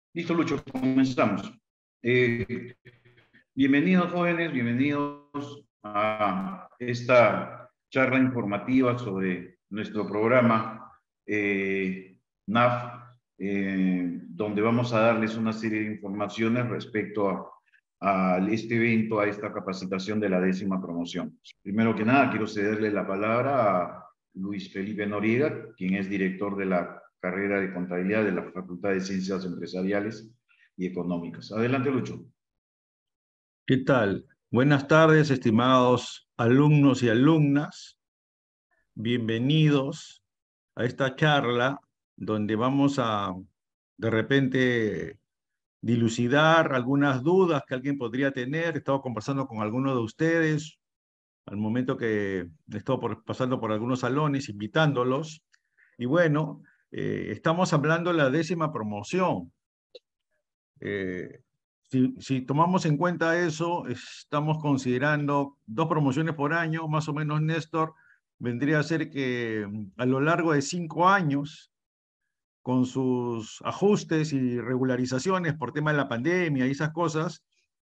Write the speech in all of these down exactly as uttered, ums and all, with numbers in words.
Listo, Lucho, comenzamos. Eh, bienvenidos, jóvenes, bienvenidos a esta charla informativa sobre nuestro programa eh, N A F, eh, donde vamos a darles una serie de informaciones respecto a, a este evento, a esta capacitación de la décima promoción. Primero que nada, quiero cederle la palabra a Luis Felipe Noriega, quien es director de la carrera de contabilidad de la Facultad de Ciencias Empresariales y Económicas. Adelante, Lucho. ¿Qué tal? Buenas tardes, estimados alumnos y alumnas. Bienvenidos a esta charla donde vamos a, de repente, dilucidar algunas dudas que alguien podría tener. He estado conversando con algunos de ustedes al momento que he estado por, pasando por algunos salones, invitándolos. Y bueno, eh, estamos hablando de la décima promoción. Eh, si, si tomamos en cuenta eso, estamos considerando dos promociones por año, más o menos, Néstor, vendría a ser que a lo largo de cinco años, con sus ajustes y regularizaciones por tema de la pandemia y esas cosas,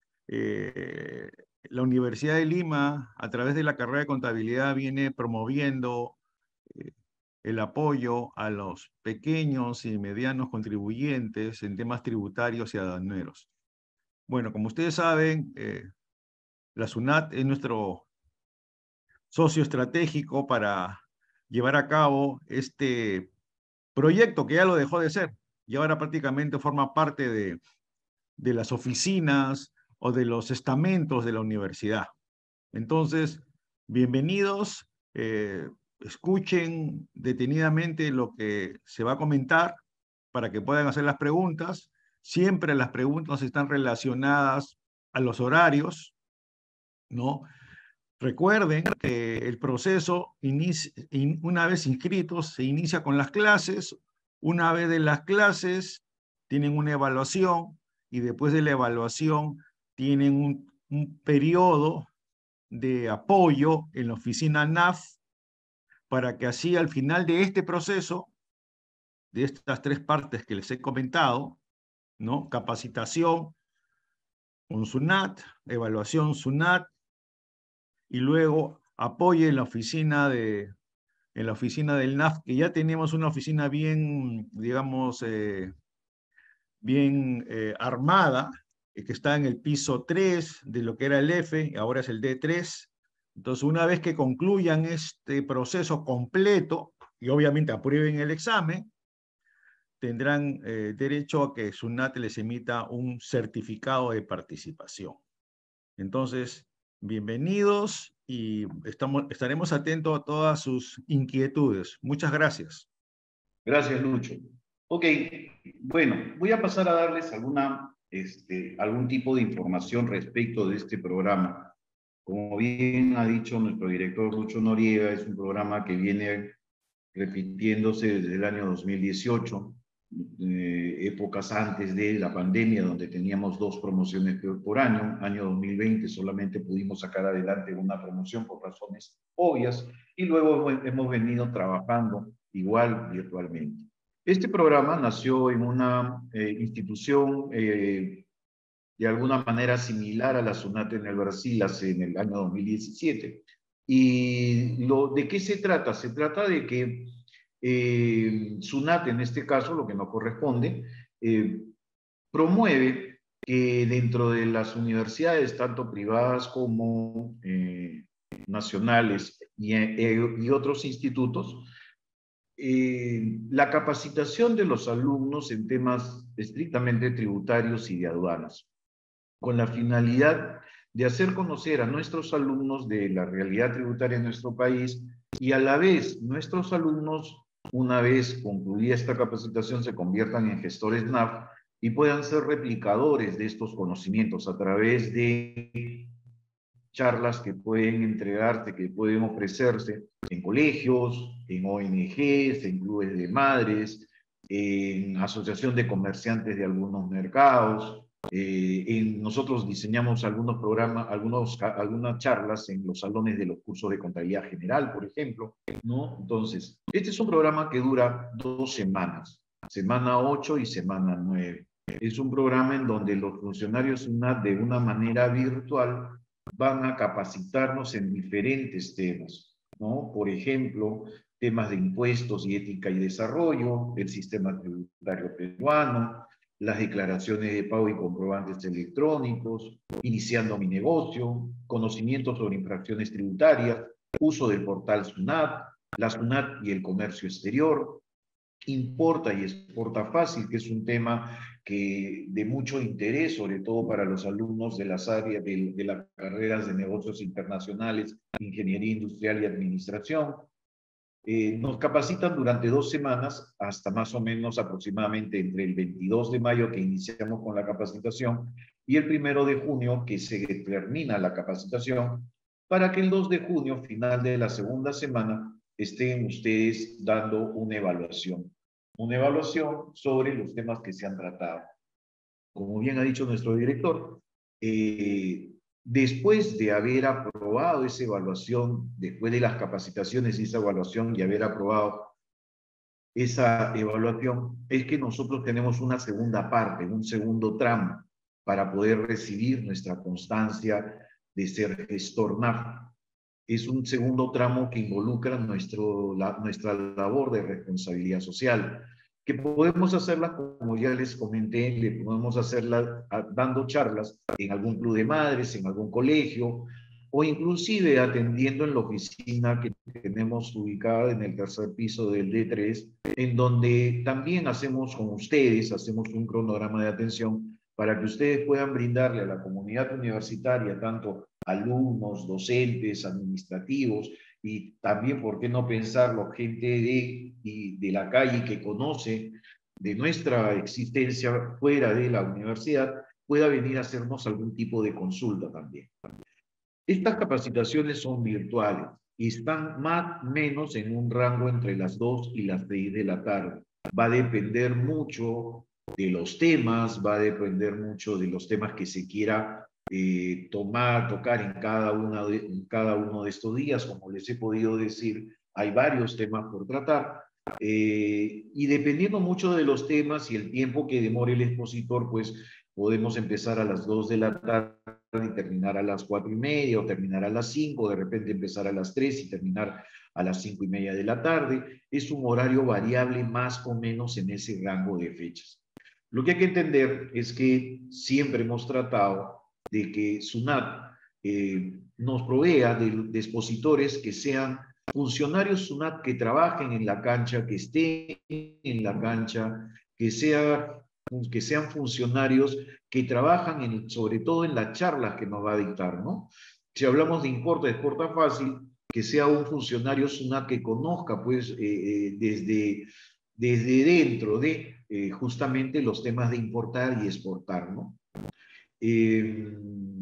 eh, la Universidad de Lima, a través de la carrera de contabilidad, viene promoviendo eh, el apoyo a los pequeños y medianos contribuyentes en temas tributarios y aduaneros. Bueno, como ustedes saben, eh, la SUNAT es nuestro socio estratégico para llevar a cabo este proyecto que ya lo dejó de ser y ahora prácticamente forma parte de, de las oficinas o de los estamentos de la universidad. Entonces, bienvenidos, eh, escuchen detenidamente lo que se va a comentar para que puedan hacer las preguntas. Siempre las preguntas están relacionadas a los horarios, ¿no? Recuerden que el proceso, inicia, in, una vez inscritos, se inicia con las clases. Una vez de las clases, tienen una evaluación y después de la evaluación tienen un, un periodo de apoyo en la oficina N A F para que así al final de este proceso, de estas tres partes que les he comentado, ¿no? Capacitación con SUNAT, evaluación SUNAT, y luego apoye en la oficina de en la oficina del N A F, que ya tenemos una oficina bien, digamos, eh, bien eh, armada, eh, que está en el piso tres de lo que era el F, ahora es el D tres. Entonces, una vez que concluyan este proceso completo y obviamente aprueben el examen, tendrán eh, derecho a que SUNAT les emita un certificado de participación. Entonces, bienvenidos y estamos, estaremos atentos a todas sus inquietudes. Muchas gracias. Gracias, Lucho. Ok, bueno, voy a pasar a darles alguna, este, algún tipo de información respecto de este programa. Como bien ha dicho nuestro director Lucho Noriega, es un programa que viene repitiéndose desde el año dos mil dieciocho, eh, épocas antes de la pandemia, donde teníamos dos promociones por año. Año dos mil veinte solamente pudimos sacar adelante una promoción por razones obvias, y luego hemos venido trabajando igual virtualmente. Este programa nació en una eh, institución eh, de alguna manera similar a la SUNAT en el Brasil hace en el año dos mil diecisiete. ¿Y lo, de qué se trata? Se trata de que eh, SUNAT, en este caso, lo que nos corresponde, eh, promueve que dentro de las universidades, tanto privadas como eh, nacionales y, eh, y otros institutos, eh, la capacitación de los alumnos en temas estrictamente tributarios y de aduanas, con la finalidad de hacer conocer a nuestros alumnos de la realidad tributaria en nuestro país, y a la vez nuestros alumnos, una vez concluida esta capacitación, se conviertan en gestores N A F y puedan ser replicadores de estos conocimientos a través de charlas que pueden entregarse, que pueden ofrecerse en colegios, en O N Ges, en clubes de madres, en asociación de comerciantes de algunos mercados. Eh, en, nosotros diseñamos algunos programas, algunos, algunas charlas en los salones de los cursos de contabilidad general, por ejemplo, ¿no? Entonces, este es un programa que dura dos semanas, semana ocho y semana nueve. Es un programa en donde los funcionarios SUNAT de una manera virtual van a capacitarnos en diferentes temas, ¿no? Por ejemplo, temas de impuestos y ética y desarrollo, el sistema tributario peruano, las declaraciones de pago y comprobantes electrónicos, iniciando mi negocio, conocimientos sobre infracciones tributarias, uso del portal SUNAT, la SUNAT y el comercio exterior, importa y exporta fácil, que es un tema que de mucho interés, sobre todo para los alumnos de las áreas de, de las carreras de negocios internacionales, ingeniería industrial y administración. Eh, nos capacitan durante dos semanas, hasta más o menos aproximadamente entre el veintidós de mayo, que iniciamos con la capacitación, y el primero de junio, que se termina la capacitación, para que el dos de junio, final de la segunda semana, estén ustedes dando una evaluación. Una evaluación sobre los temas que se han tratado. Como bien ha dicho nuestro director, eh, después de haber aprobado esa evaluación, después de las capacitaciones y esa evaluación y haber aprobado esa evaluación, es que nosotros tenemos una segunda parte, un segundo tramo, para poder recibir nuestra constancia de ser gestor N A F. Es un segundo tramo que involucra nuestro, la, nuestra labor de responsabilidad social, que podemos hacerla, como ya les comenté, le podemos hacerla a, dando charlas en algún club de madres, en algún colegio, o inclusive atendiendo en la oficina que tenemos ubicada en el tercer piso del D tres, en donde también hacemos con ustedes, hacemos un cronograma de atención para que ustedes puedan brindarle a la comunidad universitaria, tanto alumnos, docentes, administrativos, y también, ¿por qué no pensarlo?, gente de, y de la calle que conoce de nuestra existencia fuera de la universidad, pueda venir a hacernos algún tipo de consulta también. Estas capacitaciones son virtuales y están más o menos en un rango entre las dos y las seis de la tarde. Va a depender mucho de los temas, va a depender mucho de los temas que se quiera eh, tomar, tocar en cada, una de, en cada uno de estos días. Como les he podido decir, hay varios temas por tratar. Eh, y dependiendo mucho de los temas y el tiempo que demore el expositor, pues podemos empezar a las dos de la tarde y terminar a las cuatro y media, o terminar a las cinco, de repente empezar a las tres y terminar a las cinco y media de la tarde. Es un horario variable más o menos en ese rango de fechas. Lo que hay que entender es que siempre hemos tratado de que SUNAT eh, nos provea de, de expositores que sean funcionarios SUNAT que trabajen en la cancha, que estén en la cancha, que, sea, que sean funcionarios que trabajan en, sobre todo en las charlas que nos va a dictar, ¿no? Si hablamos de importa, exporta fácil, que sea un funcionario SUNAT que conozca, pues, eh, eh, desde, desde dentro de eh, justamente los temas de importar y exportar, ¿no? Eh,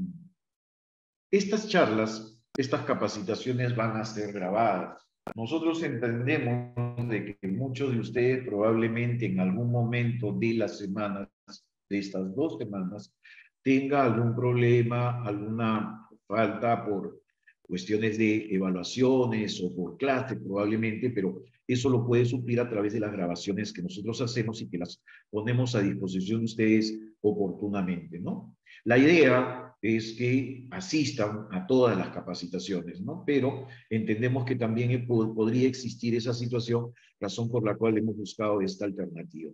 estas charlas, estas capacitaciones van a ser grabadas. Nosotros entendemos de que muchos de ustedes probablemente en algún momento de las semanas, de estas dos semanas, tenga algún problema, alguna falta por cuestiones de evaluaciones o por clase probablemente, pero eso lo puede suplir a través de las grabaciones que nosotros hacemos y que las ponemos a disposición de ustedes oportunamente, ¿no? La idea es que asistan a todas las capacitaciones, ¿no? Pero entendemos que también podría existir esa situación, razón por la cual hemos buscado esta alternativa.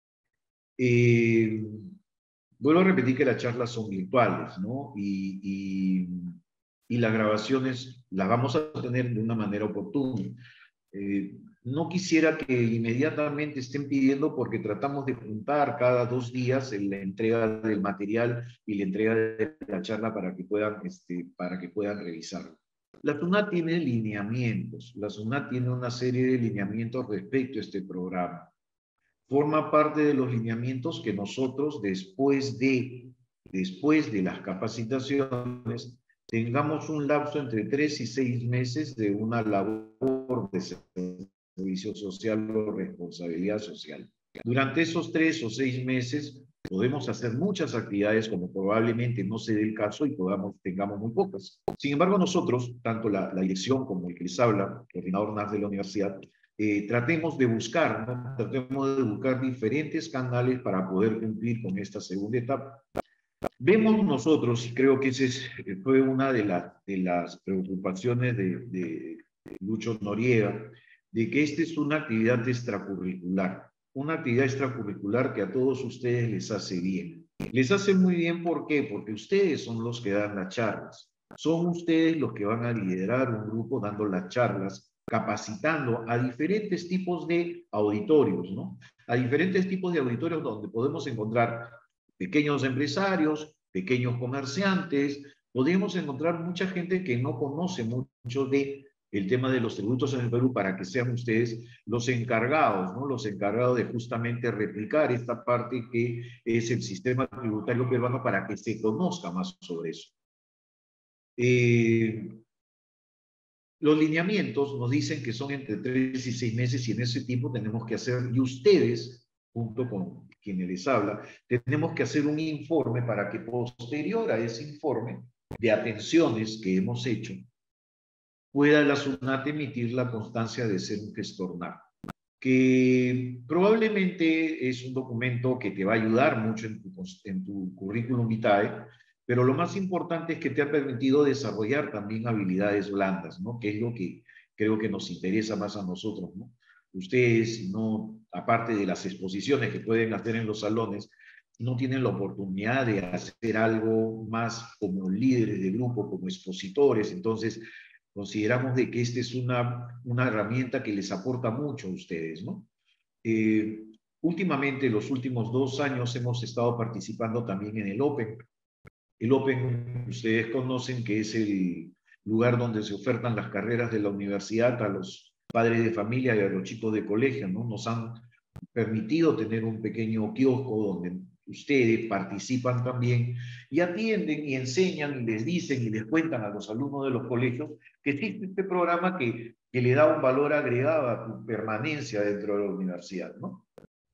Eh, vuelvo a repetir que las charlas son virtuales, ¿no? Y, y, y las grabaciones las vamos a tener de una manera oportuna. Eh, no quisiera que inmediatamente estén pidiendo, porque tratamos de juntar cada dos días la entrega del material y la entrega de la charla para que puedan, este, para que puedan revisarlo. La SUNAT tiene lineamientos, la SUNAT tiene una serie de lineamientos respecto a este programa. Forma parte de los lineamientos que nosotros, después de, después de las capacitaciones, tengamos un lapso entre tres y seis meses de una labor de servicio social o responsabilidad social. Durante esos tres o seis meses podemos hacer muchas actividades, como probablemente no se dé el caso y podamos, tengamos muy pocas. Sin embargo, nosotros, tanto la, la dirección como el que les habla, coordinador N A F de la universidad, eh, tratemos de buscar, ¿no? Tratemos de buscar diferentes canales para poder cumplir con esta segunda etapa. Vemos nosotros, y creo que esa fue una de, la, de las preocupaciones de, de Lucho Noriega, de que esta es una actividad extracurricular, una actividad extracurricular que a todos ustedes les hace bien. Les hace muy bien, ¿por qué? Porque ustedes son los que dan las charlas, son ustedes los que van a liderar un grupo dando las charlas, capacitando a diferentes tipos de auditorios, ¿no? A diferentes tipos de auditorios donde podemos encontrar pequeños empresarios, pequeños comerciantes, podemos encontrar mucha gente que no conoce mucho de el tema de los tributos en el Perú para que sean ustedes los encargados, ¿no? Los encargados de justamente replicar esta parte que es el sistema tributario peruano para que se conozca más sobre eso. Eh, los lineamientos nos dicen que son entre tres y seis meses y en ese tiempo tenemos que hacer, y ustedes, junto con quienes les habla, tenemos que hacer un informe para que posterior a ese informe de atenciones que hemos hecho, pueda la SUNAT emitir la constancia de ser un gestor N A C, que probablemente es un documento que te va a ayudar mucho en tu, en tu currículum vitae, pero lo más importante es que te ha permitido desarrollar también habilidades blandas, ¿no? Que es lo que creo que nos interesa más a nosotros, ¿no? Ustedes, no, aparte de las exposiciones que pueden hacer en los salones, no tienen la oportunidad de hacer algo más como líderes de grupo, como expositores. Entonces, consideramos de que esta es una, una herramienta que les aporta mucho a ustedes, ¿no? Eh, últimamente, los últimos dos años, hemos estado participando también en el Open. El Open, ustedes conocen que es el lugar donde se ofertan las carreras de la universidad a los padres de familia y a los chicos de colegio, ¿no? Nos han permitido tener un pequeño kiosco donde ustedes participan también y atienden y enseñan y les dicen y les cuentan a los alumnos de los colegios que existe este programa que, que le da un valor agregado a tu permanencia dentro de la universidad, ¿no?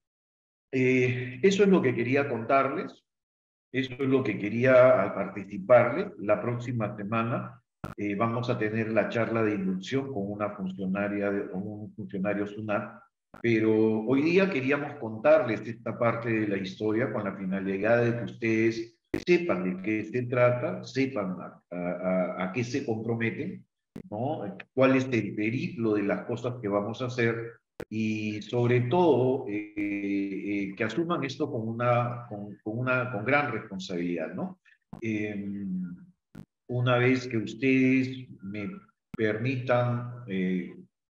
Eh, eso es lo que quería contarles. Eso es lo que quería participarle. La próxima semana eh, vamos a tener la charla de inducción con una funcionaria, de, con un funcionario SUNAT, pero hoy día queríamos contarles esta parte de la historia con la finalidad de que ustedes sepan de qué se trata, sepan a, a, a qué se comprometen, ¿no? Cuál es el periplo de las cosas que vamos a hacer y sobre todo eh, eh, que asuman esto con una, con, con una con gran responsabilidad, ¿no? Eh, una vez que ustedes me permitan eh,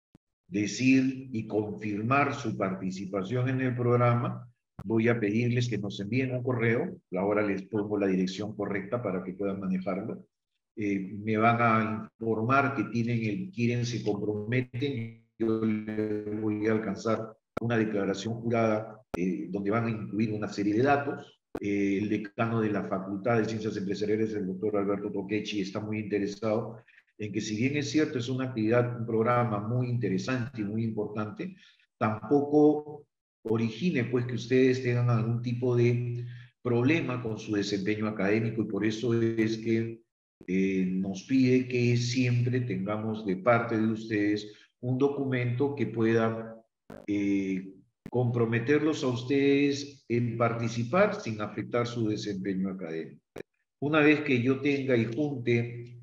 decir y confirmar su participación en el programa, voy a pedirles que nos envíen un correo, ahora les pongo la dirección correcta para que puedan manejarlo. Eh, me van a informar que tienen el, quieren, se comprometen, yo les voy a alcanzar una declaración jurada eh, donde van a incluir una serie de datos. Eh, el decano de la Facultad de Ciencias Empresariales, el doctor Alberto Toquechi, está muy interesado en que, si bien es cierto, es una actividad, un programa muy interesante y muy importante, tampoco origine pues que ustedes tengan algún tipo de problema con su desempeño académico, y por eso es que eh, nos pide que siempre tengamos de parte de ustedes un documento que pueda eh, comprometerlos a ustedes en participar sin afectar su desempeño académico. Una vez que yo tenga y junte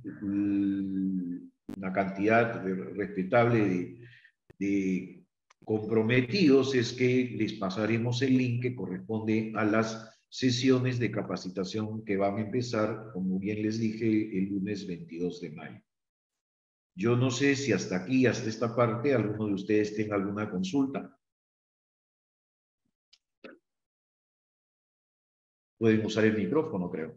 una cantidad respetable de, de comprometidos, es que les pasaremos el link que corresponde a las sesiones de capacitación que van a empezar, como bien les dije, el lunes veintidós de mayo. Yo no sé si hasta aquí, hasta esta parte, alguno de ustedes tenga alguna consulta. Pueden usar el micrófono, creo.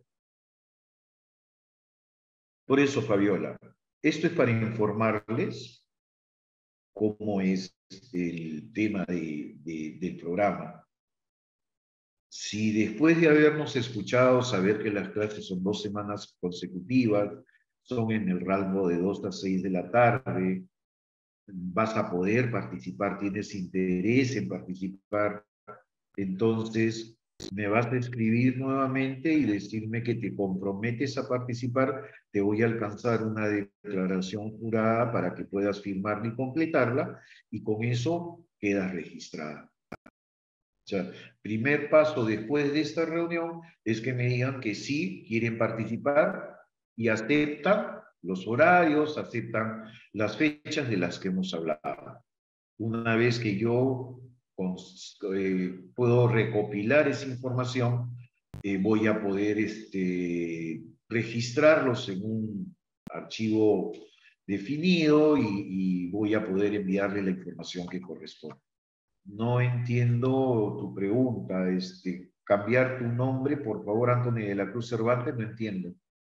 Por eso, Fabiola, esto es para informarles cómo es el tema de, de, del programa. Si después de habernos escuchado, saber que las clases son dos semanas consecutivas, son en el rango de dos a seis de la tarde, vas a poder participar, tienes interés en participar, entonces me vas a escribir nuevamente y decirme que te comprometes a participar. Te voy a alcanzar una declaración jurada para que puedas firmarla y completarla, y con eso quedas registrada. O sea, primer paso después de esta reunión es que me digan que sí quieren participar y aceptan los horarios, aceptan las fechas de las que hemos hablado. Una vez que yo eh, puedo recopilar esa información, eh, voy a poder este, registrarlos en un archivo definido y, y voy a poder enviarle la información que corresponde. No entiendo tu pregunta. Este, cambiar tu nombre, por favor, Anthony de la Cruz Cervantes, no entiendo.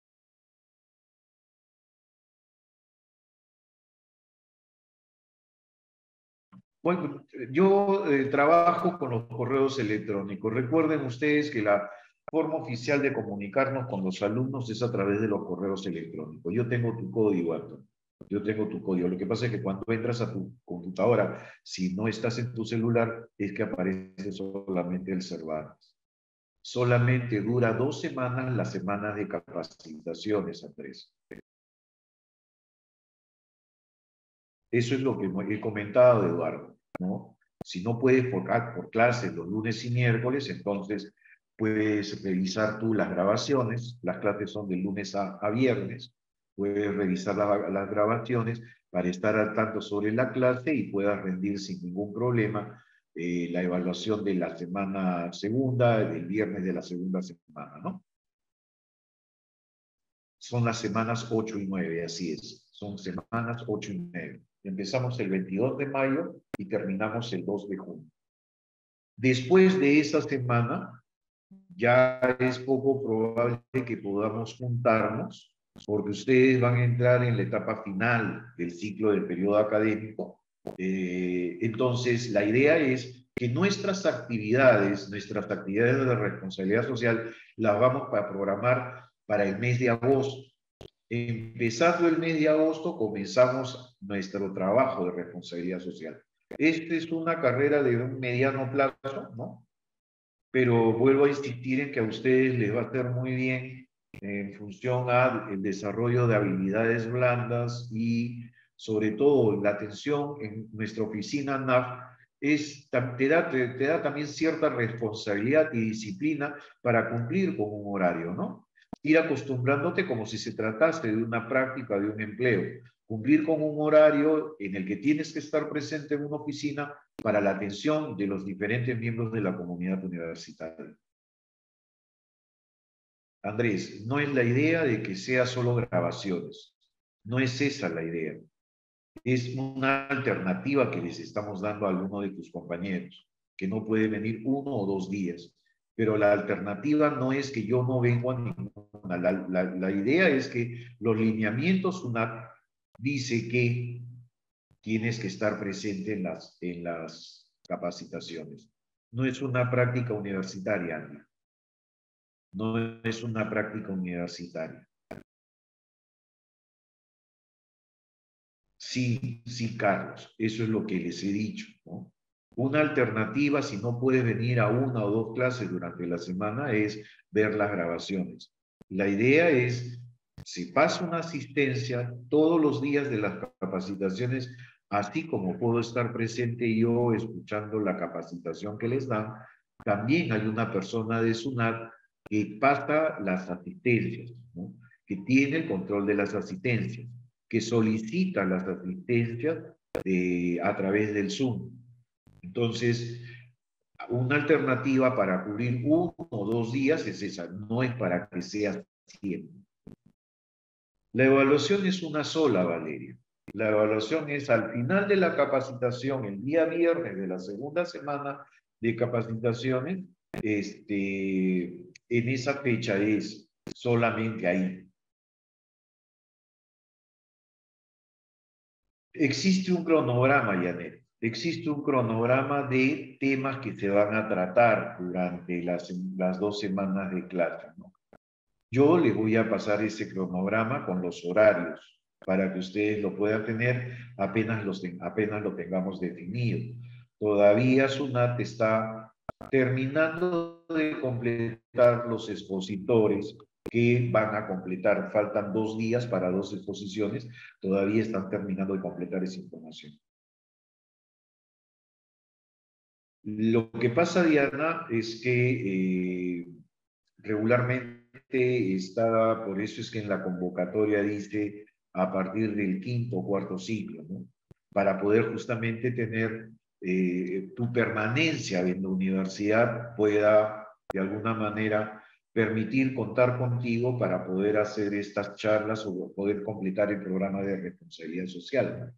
Bueno, yo eh, trabajo con los correos electrónicos. Recuerden ustedes que la forma oficial de comunicarnos con los alumnos es a través de los correos electrónicos. Yo tengo tu código, Anthony. Yo tengo tu código. Lo que pasa es que cuando entras a tu computadora, si no estás en tu celular, es que aparece solamente el Cervantes. Solamente dura dos semanas las semanas de capacitaciones, Andrés. Eso es lo que he comentado, Eduardo, ¿no? Si no puedes por, por clases los lunes y miércoles, entonces puedes revisar tú las grabaciones. Las clases son de lunes a, a viernes. Puedes revisar la, las grabaciones para estar al tanto sobre la clase y puedas rendir sin ningún problema eh, la evaluación de la semana segunda, del viernes de la segunda semana, ¿no? Son las semanas ocho y nueve, así es. Son semanas ocho y nueve. Empezamos el veintidós de mayo y terminamos el dos de junio. Después de esa semana, ya es poco probable que podamos juntarnos, porque ustedes van a entrar en la etapa final del ciclo del periodo académico. Eh, entonces, la idea es que nuestras actividades, nuestras actividades de responsabilidad social, las vamos a programar para el mes de agosto. Empezando el mes de agosto, comenzamos nuestro trabajo de responsabilidad social. Esta es una carrera de un mediano plazo, ¿no? Pero vuelvo a insistir en que a ustedes les va a hacer muy bien en función al desarrollo de habilidades blandas y sobre todo la atención en nuestra oficina N A F es, te, da, te, te da también cierta responsabilidad y disciplina para cumplir con un horario, ¿no? Ir acostumbrándote como si se tratase de una práctica, de un empleo. Cumplir con un horario en el que tienes que estar presente en una oficina para la atención de los diferentes miembros de la comunidad universitaria. Andrés, no es la idea de que sea solo grabaciones. No es esa la idea. Es una alternativa que les estamos dando a alguno de tus compañeros, que no puede venir uno o dos días. Pero la alternativa no es que yo no vengo a ninguna. La, la, la idea es que los lineamientos U N A T dice que tienes que estar presente en las, en las capacitaciones. No es una práctica universitaria, Andy. No es una práctica universitaria. Sí, sí, Carlos, eso es lo que les he dicho, ¿no? Una alternativa, si no puedes venir a una o dos clases durante la semana, es ver las grabaciones. La idea es, si pasa una asistencia todos los días de las capacitaciones, así como puedo estar presente yo escuchando la capacitación que les dan, también hay una persona de SUNAT que pasa las asistencias, ¿no? Que tiene el control de las asistencias, que solicita las asistencias de, a través del Zoom. Entonces, una alternativa para cubrir uno o dos días es esa, no es para que sea siempre. La evaluación es una sola, Valeria. La evaluación es al final de la capacitación, el día viernes de la segunda semana de capacitaciones, este, en esa fecha es solamente ahí. Existe un cronograma, Janet. Existe un cronograma de temas que se van a tratar durante las, las dos semanas de clase, ¿no? Yo les voy a pasar ese cronograma con los horarios para que ustedes lo puedan tener apenas, los, apenas lo tengamos definido. Todavía SUNAT está terminando de completar los expositores que van a completar. Faltan dos días para dos exposiciones. Todavía están terminando de completar esa información. Lo que pasa, Diana, es que eh, regularmente está, por eso es que en la convocatoria dice a partir del quinto o cuarto ciclo, ¿no? Para poder justamente tener eh, tu permanencia en la universidad pueda de alguna manera permitir contar contigo para poder hacer estas charlas o poder completar el programa de responsabilidad social.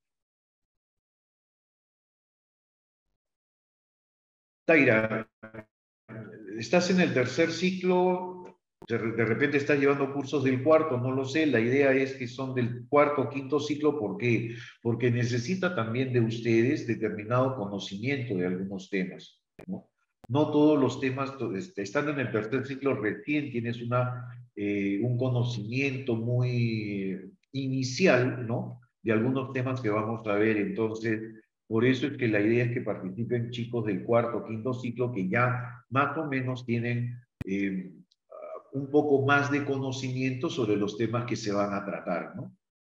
Taira, estás en el tercer ciclo, de, de repente estás llevando cursos del cuarto, no lo sé, la idea es que son del cuarto o quinto ciclo, ¿por qué? Porque necesita también de ustedes determinado conocimiento de algunos temas, ¿no? No todos los temas, este, estando en el tercer ciclo recién tienes una, eh, un conocimiento muy inicial, ¿no? De algunos temas que vamos a ver, entonces por eso es que la idea es que participen chicos del cuarto o quinto ciclo que ya más o menos tienen eh, un poco más de conocimiento sobre los temas que se van a tratar, ¿no?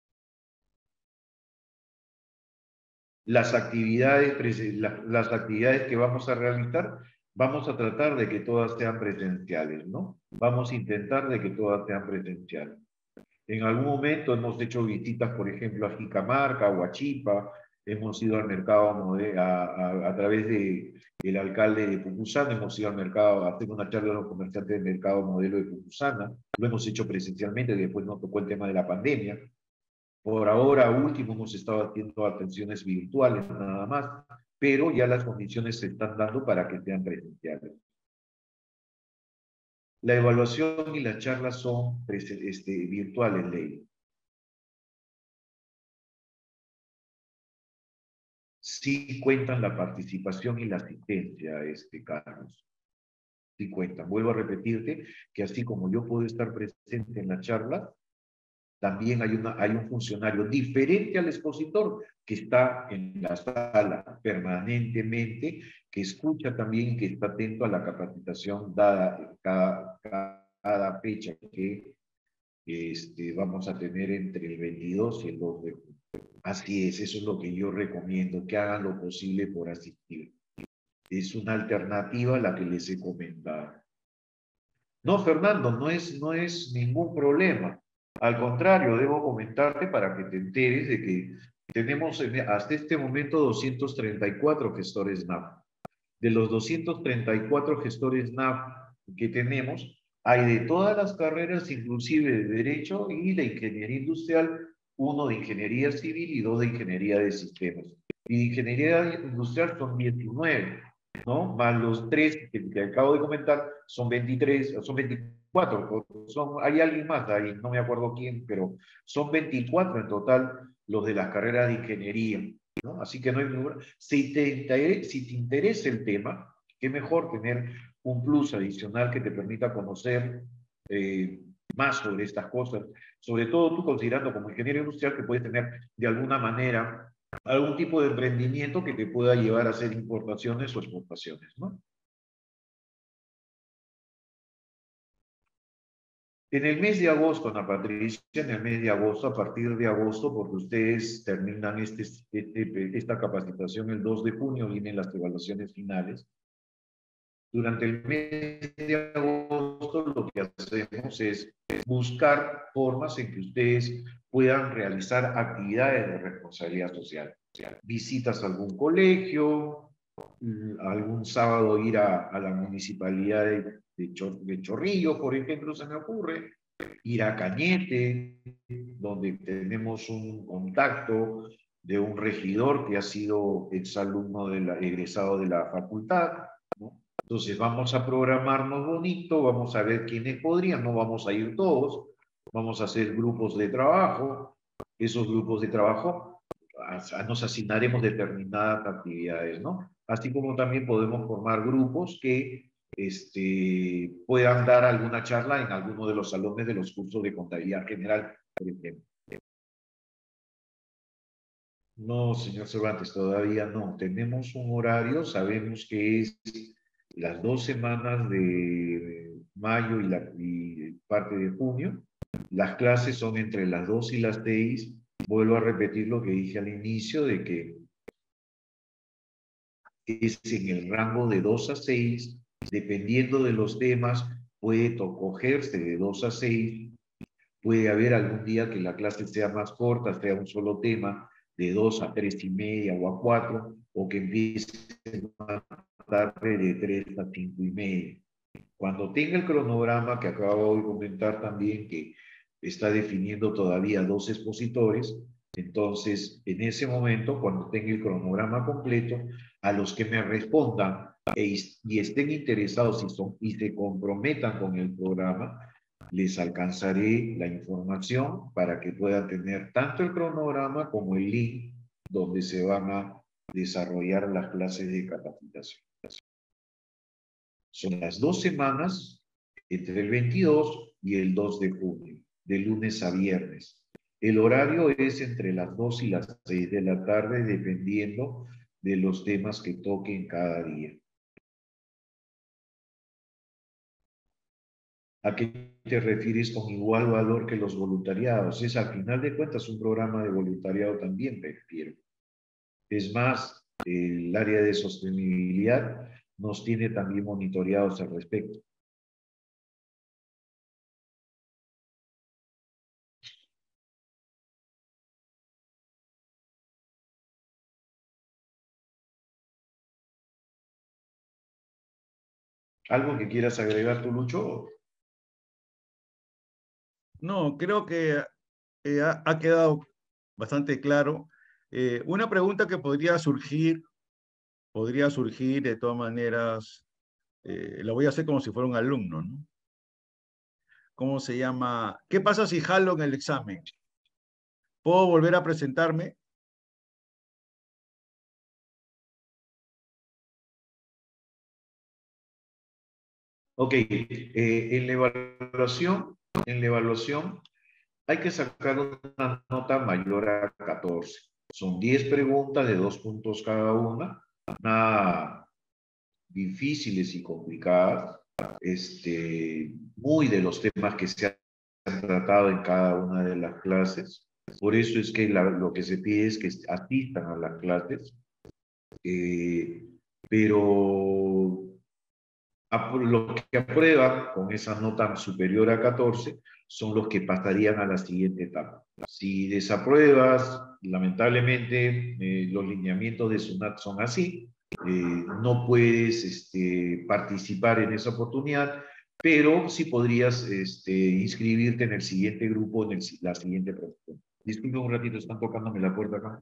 Las actividades, las actividades que vamos a realizar, vamos a tratar de que todas sean presenciales, ¿no? Vamos a intentar de que todas sean presenciales. En algún momento hemos hecho visitas, por ejemplo, a Jicamarca, a Huachipa, hemos ido al mercado a, a, a través de el alcalde de Pucusana, hemos ido al mercado a hacer una charla a los comerciantes del mercado modelo de Pucusana, lo hemos hecho presencialmente, después nos tocó el tema de la pandemia. Por ahora, último, hemos estado haciendo atenciones virtuales nada más, pero ya las condiciones se están dando para que sean presenciales. La evaluación y las charlas son este, virtuales, Ley. Sí cuentan la participación y la asistencia, este, Carlos. Sí cuentan. Vuelvo a repetirte que así como yo puedo estar presente en la charla, también hay, una, hay un funcionario diferente al expositor que está en la sala permanentemente, que escucha también, que está atento a la capacitación dada cada, cada fecha que este, vamos a tener entre el veintidós y el dos de junio. Así es, eso es lo que yo recomiendo, que hagan lo posible por asistir. Es una alternativa a la que les he comentado. No, Fernando, no es, no es ningún problema. Al contrario, debo comentarte para que te enteres de que tenemos hasta este momento doscientos treinta y cuatro gestores N A F. De los doscientos treinta y cuatro gestores N A F que tenemos, hay de todas las carreras, inclusive de Derecho y de Ingeniería Industrial, uno de Ingeniería Civil y dos de Ingeniería de Sistemas. Y de Ingeniería Industrial son diecinueve, ¿no? Más los tres que, que acabo de comentar, son veintitrés, son veinticuatro. Son, hay alguien más ahí, no me acuerdo quién, pero son veinticuatro en total los de las carreras de Ingeniería, ¿no? Así que no hay ninguna. Si te, si te interesa el tema, qué mejor tener un plus adicional que te permita conocer eh, más sobre estas cosas, sobre todo tú considerando como ingeniero industrial que puedes tener de alguna manera algún tipo de emprendimiento que te pueda llevar a hacer importaciones o exportaciones, ¿no? En el mes de agosto, Ana Patricia, en el mes de agosto, a partir de agosto, porque ustedes terminan este, este, esta capacitación el dos de junio, vienen las evaluaciones finales. Durante el mes de agosto lo que hacemos es buscar formas en que ustedes puedan realizar actividades de responsabilidad social. Visitas a algún colegio, algún sábado ir a, a la municipalidad de, de, Chor, de Chorrillos, por ejemplo, se me ocurre, ir a Cañete, donde tenemos un contacto de un regidor que ha sido exalumno de la, egresado de la facultad, ¿no? Entonces vamos a programarnos bonito, vamos a ver quiénes podrían, no vamos a ir todos, vamos a hacer grupos de trabajo, esos grupos de trabajo nos asignaremos determinadas actividades, ¿no? Así como también podemos formar grupos que este, puedan dar alguna charla en alguno de los salones de los cursos de contabilidad general, por ejemplo. No, señor Cervantes, todavía no. Tenemos un horario, sabemos que es las dos semanas de mayo y, la, y parte de junio. Las clases son entre las dos y las seis. Vuelvo a repetir lo que dije al inicio, de que es en el rango de dos a seis, dependiendo de los temas, puede cogerse de dos a seis, puede haber algún día que la clase sea más corta, sea un solo tema, de dos a tres y media o a cuatro, o que empiece más tarde de tres a cinco y media. Cuando tenga el cronograma que acabo de comentar también, que está definiendo todavía dos expositores, entonces en ese momento, cuando tenga el cronograma completo, a los que me respondan e, y estén interesados y, son, y se comprometan con el programa, les alcanzaré la información para que puedan tener tanto el cronograma como el link donde se van a desarrollar las clases de capacitación. Son las dos semanas entre el veintidós y el dos de junio, de lunes a viernes. El horario es entre las dos y las seis de la tarde, dependiendo de los temas que toquen cada día. ¿A qué te refieres con igual valor que los voluntariados? Es al final de cuentas un programa de voluntariado también, prefiero. Es más, el área de sostenibilidad nos tiene también monitoreados al respecto. ¿Algo que quieras agregar tú, Lucho? No, creo que eh, ha, ha quedado bastante claro. Eh, una pregunta que podría surgir, podría surgir de todas maneras, eh, la voy a hacer como si fuera un alumno, ¿no? ¿Cómo se llama? ¿Qué pasa si jalo en el examen? ¿Puedo volver a presentarme? Ok, eh, en la evaluación, en la evaluación hay que sacar una nota mayor a catorce. Son diez preguntas de dos puntos cada una, nada difíciles y complicadas, este, muy de los temas que se han tratado en cada una de las clases. Por eso es que la, lo que se pide es que asistan a las clases, eh, pero los que aprueban con esa nota superior a catorce son los que pasarían a la siguiente etapa. Si desapruebas, lamentablemente eh, los lineamientos de SUNAT son así, eh, no puedes este, participar en esa oportunidad, pero sí podrías este, inscribirte en el siguiente grupo, en el, la siguiente promoción. Disculpe un ratito, están tocándome la puerta acá.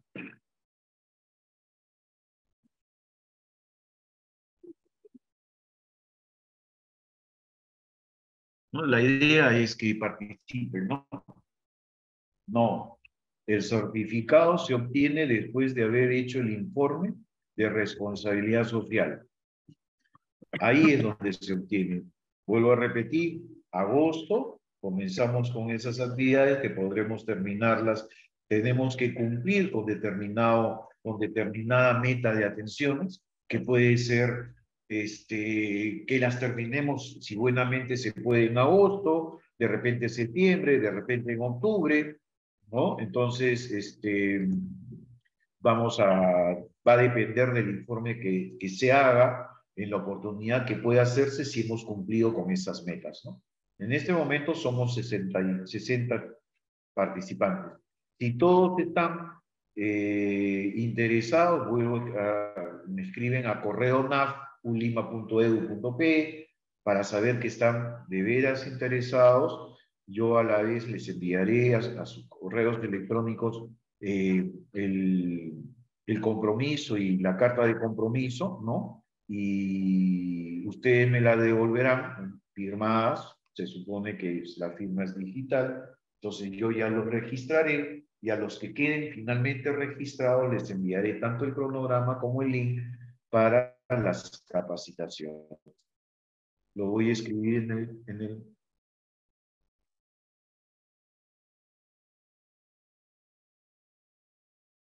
No, la idea es que participen, ¿no? No, el certificado se obtiene después de haber hecho el informe de responsabilidad social. Ahí es donde se obtiene. Vuelvo a repetir, agosto, comenzamos con esas actividades que podremos terminarlas. Tenemos que cumplir con, determinado, con determinada meta de atenciones, que puede ser este, que las terminemos, si buenamente se puede, en agosto, de repente en septiembre, de repente en octubre, ¿no? Entonces, este, vamos a, va a depender del informe que, que se haga en la oportunidad que pueda hacerse si hemos cumplido con esas metas, ¿no? En este momento somos sesenta, sesenta participantes. Si todos están eh, interesados, vuelvo a, me escriben a correo naf ulima punto edu punto pe para saber que están de veras interesados. Yo a la vez les enviaré a, a sus correos electrónicos eh, el, el compromiso y la carta de compromiso, ¿no? Y ustedes me la devolverán firmadas, se supone que la firma es digital, entonces yo ya los registraré y a los que queden finalmente registrados les enviaré tanto el cronograma como el link para las capacitaciones. Lo voy a escribir en el, en el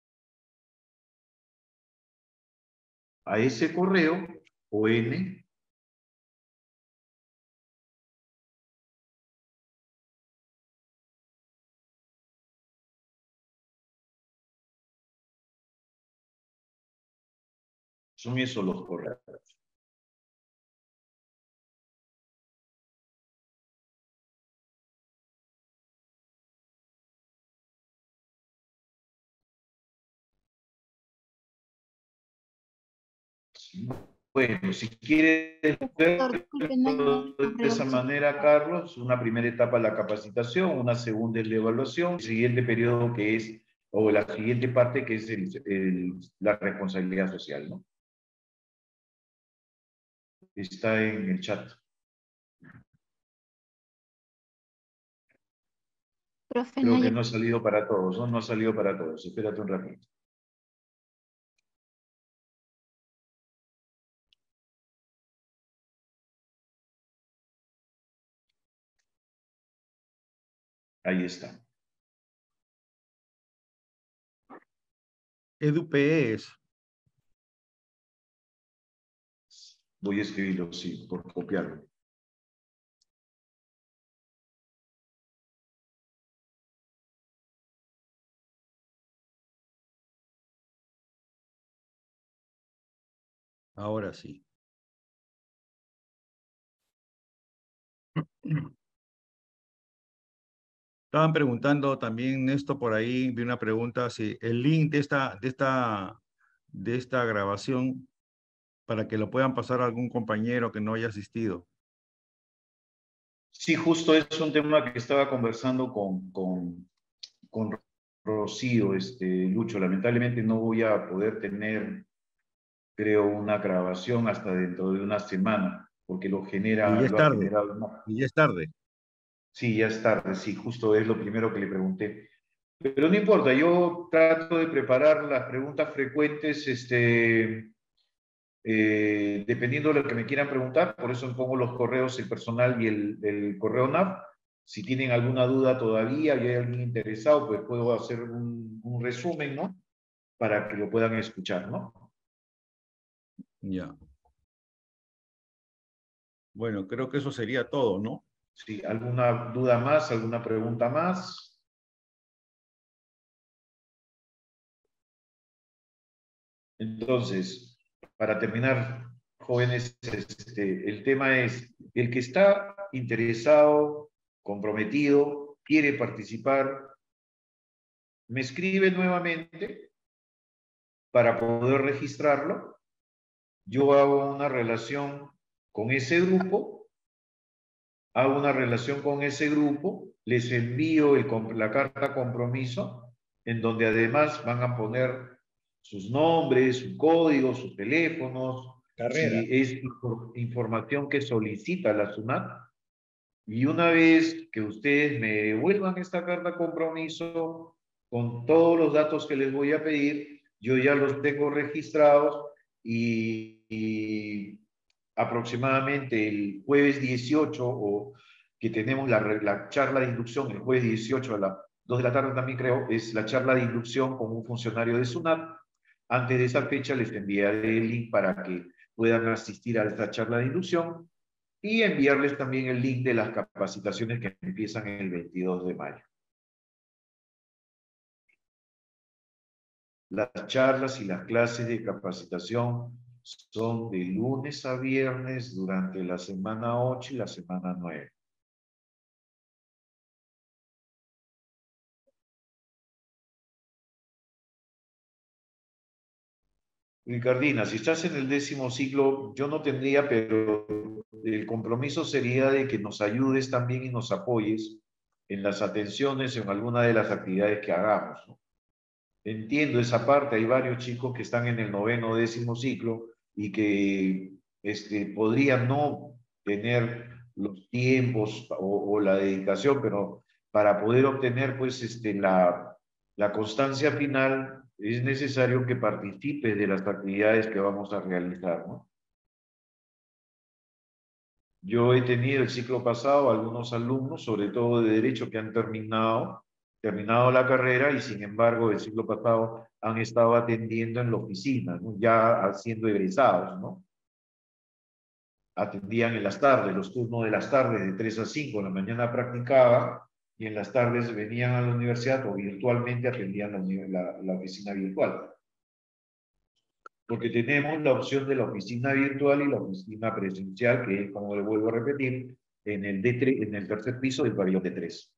a ese correo, on Son esos los correos. Bueno, si quieres Profesor, disculpe, no hay más de correos. esa manera, Carlos, una primera etapa es la capacitación, una segunda es la evaluación, el siguiente periodo que es, o la siguiente parte que es el, el, la responsabilidad social, ¿no? Está en el chat. Profe, Creo no que hay... no ha salido para todos, ¿no? No ha salido para todos. Espérate un ratito. Ahí está. EduPES. Voy a escribirlo, sí, por copiarlo. Ahora sí. Estaban preguntando también esto por ahí, vi una pregunta, si el link de esta, de esta, de esta grabación, para que lo puedan pasar a algún compañero que no haya asistido. Sí, justo es un tema que estaba conversando con, con, con Rocío, este, Lucho. Lamentablemente no voy a poder tener, creo, una grabación hasta dentro de una semana, porque lo Y genera, ya es lo ha tarde, generado. ¿No? y ya es tarde. Sí, ya es tarde, sí, justo es lo primero que le pregunté. Pero no importa, yo trato de preparar las preguntas frecuentes, este, eh, dependiendo de lo que me quieran preguntar, por eso pongo los correos, el personal y el, el correo N A P. Si tienen alguna duda todavía y hay alguien interesado, pues puedo hacer un, un resumen, ¿no? Para que lo puedan escuchar, ¿no? Ya. Bueno, creo que eso sería todo, ¿no? Sí, ¿alguna duda más, alguna pregunta más? Entonces, para terminar, jóvenes, este, el tema es, el que está interesado, comprometido, quiere participar, me escribe nuevamente para poder registrarlo. Yo hago una relación con ese grupo, hago una relación con ese grupo, les envío el, la carta compromiso, en donde además van a poner sus nombres, su código, sus teléfonos, Carrera. si es información que solicita la SUNAT. Y una vez que ustedes me devuelvan esta carta compromiso con todos los datos que les voy a pedir, yo ya los tengo registrados y, y aproximadamente el jueves dieciocho, o que tenemos la, la charla de inducción, el jueves dieciocho a las dos de la tarde también creo, es la charla de inducción con un funcionario de SUNAT. Antes de esa fecha les enviaré el link para que puedan asistir a esta charla de inducción y enviarles también el link de las capacitaciones que empiezan el veintidós de mayo. Las charlas y las clases de capacitación son de lunes a viernes durante la semana ocho y la semana nueve. Ricardina, si estás en el décimo ciclo, yo no tendría, pero el compromiso sería de que nos ayudes también y nos apoyes en las atenciones en alguna de las actividades que hagamos, ¿no? Entiendo esa parte, hay varios chicos que están en el noveno, décimo ciclo y que este, podrían no tener los tiempos o, o la dedicación, pero para poder obtener pues este, la, la constancia final es necesario que participes de las actividades que vamos a realizar, ¿no? Yo he tenido el ciclo pasado algunos alumnos, sobre todo de Derecho, que han terminado, terminado la carrera y sin embargo el ciclo pasado han estado atendiendo en la oficina, ¿no? Ya siendo egresados, ¿no? Atendían en las tardes, los turnos de las tardes de tres a cinco, en la mañana practicaban y en las tardes venían a la universidad o virtualmente atendían la, la, la oficina virtual. porque tenemos la opción de la oficina virtual y la oficina presencial, que es, como le vuelvo a repetir, en el, D tres, en el tercer piso del pabellón D tres.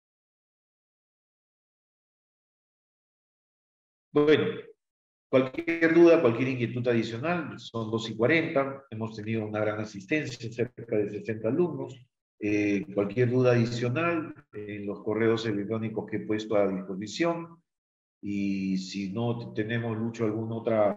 Bueno, cualquier duda, cualquier inquietud adicional, son dos y cuarenta, hemos tenido una gran asistencia, cerca de sesenta alumnos. Eh, cualquier duda adicional, en eh, los correos electrónicos que he puesto a disposición. Y si no tenemos, Lucho, alguna otra,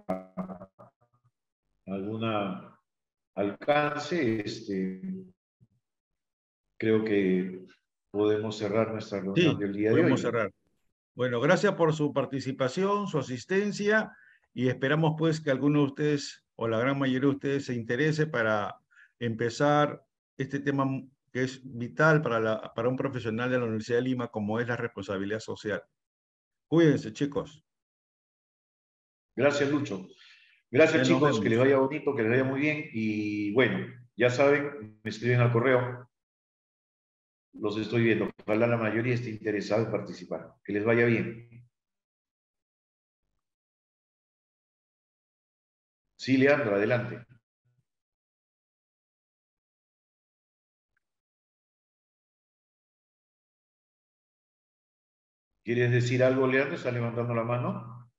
alguna alcance, este, creo que podemos cerrar nuestra reunión Sí, del día de podemos hoy. cerrar. Bueno, gracias por su participación, su asistencia, y esperamos pues que alguno de ustedes o la gran mayoría de ustedes se interese para empezar este tema que es vital para, la, para un profesional de la Universidad de Lima, como es la responsabilidad social. Cuídense, chicos. Gracias, Lucho. Gracias, Ya nos chicos, vemos. que les vaya bonito, que les vaya muy bien. Y bueno, ya saben, me escriben al correo. Los estoy viendo. Ojalá la mayoría esté interesada en participar. Que les vaya bien. Sí, Leandro, adelante. ¿Quieres decir algo, Leandro? ¿Está levantando la mano?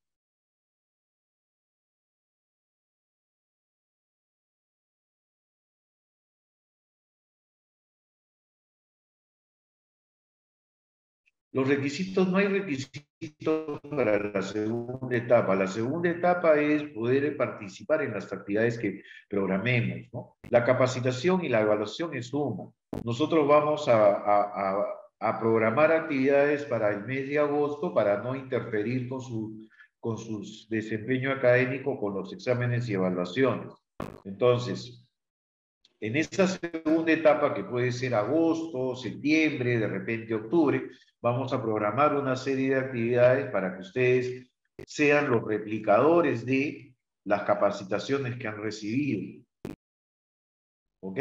Los requisitos, no hay requisitos para la segunda etapa. La segunda etapa es poder participar en las actividades que programemos, ¿no? La capacitación y la evaluación es una. Nosotros vamos a, a, a, a programar actividades para el mes de agosto para no interferir con su, con su desempeño académico, con los exámenes y evaluaciones. Entonces, en esa segunda etapa, que puede ser agosto, septiembre, de repente octubre, vamos a programar una serie de actividades para que ustedes sean los replicadores de las capacitaciones que han recibido. ¿Ok?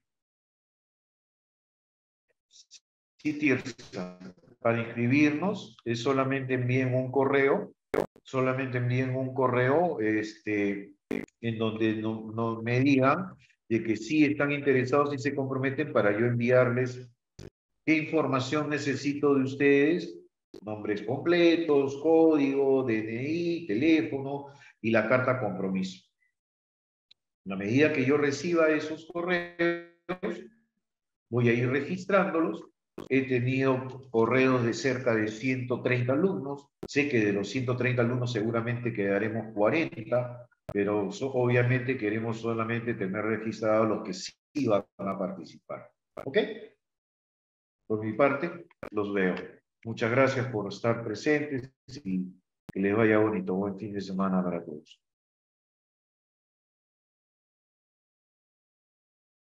Sí, Tirsa, para inscribirnos es solamente envíen un correo, solamente envíen un correo este, en donde no, no me digan de que sí están interesados y se comprometen para yo enviarles qué información necesito de ustedes, nombres completos, código, D N I, teléfono y la carta compromiso. A medida que yo reciba esos correos, voy a ir registrándolos. He tenido correos de cerca de ciento treinta alumnos. Sé que de los ciento treinta alumnos seguramente quedaremos cuarenta, pero so, obviamente queremos solamente tener registrados los que sí van a participar. ¿Ok? Por mi parte, los veo. Muchas gracias por estar presentes y que les vaya bonito. Buen fin de semana para todos.